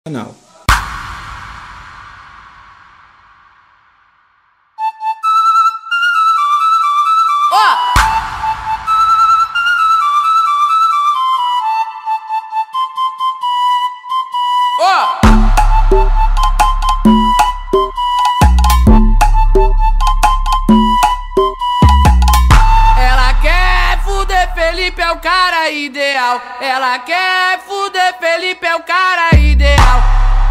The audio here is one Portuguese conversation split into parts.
Canal. Ela quer fuder Felipe, é o cara ideal. Ela quer fuder Felipe, é o cara ideal.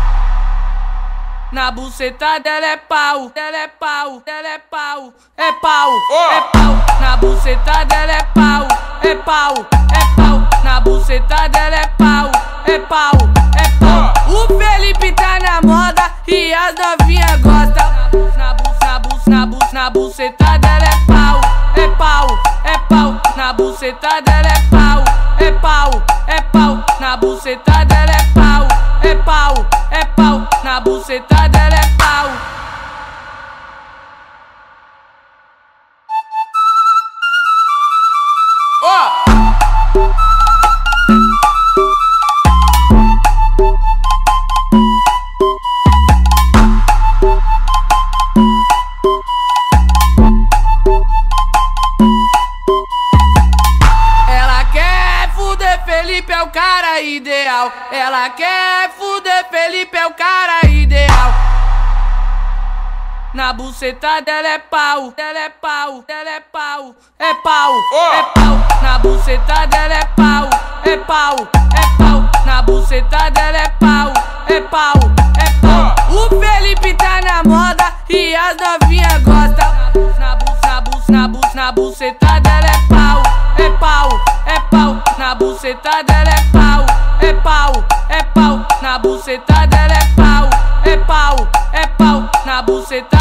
Na buceta dela é pau, dela é pau, dela é pau, é pau, é pau. Na buceta dela é pau, é pau, é pau. Na buceta dela é pau, é pau, é pau. O Felipe tá na moda e as novinha gostam. Na buceta dela é pau, é pau, é pau. Na buceta dela é pau, é pau, é pau. Na buceta dela é pau, é pau, é pau. Na buceta dela é pau. Ela quer fuder Felipe, é o cara ideal. Ela quer fuder Felipe, é o cara ideal. Na buceta dela é pau, dela é pau, dela é pau, é pau, é pau. Na buceta dela é pau, é pau, é pau. Na buceta dela é pau, é pau, é pau. O Felipe tá na moda e as novinha gostam. Na buceta dela é pau, é pau, é pau. Na buceta dela é pau, é pau, é pau. Na buceta dela é pau, é pau, é pau. Na buceta